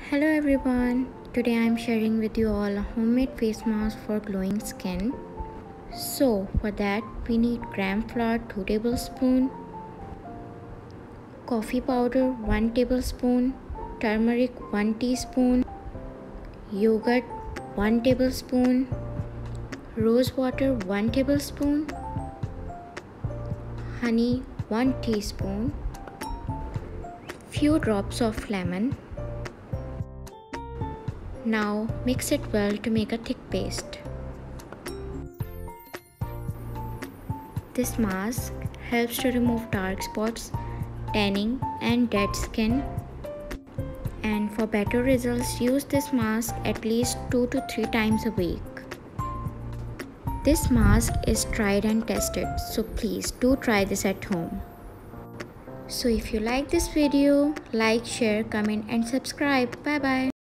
Hello everyone, today I am sharing with you all a homemade face mask for glowing skin. So for that we need gram flour 2 tablespoons, coffee powder 1 tablespoon, turmeric 1 teaspoon, yogurt 1 tablespoon, rose water 1 tablespoon, honey 1 teaspoon, few drops of lemon. Now mix it well to make a thick paste. This mask helps to remove dark spots, tanning and dead skin. And for better results, use this mask at least 2 to 3 times a week. This mask is tried and tested, so please do try this at home. So if you like this video, like, share, comment and subscribe. Bye bye.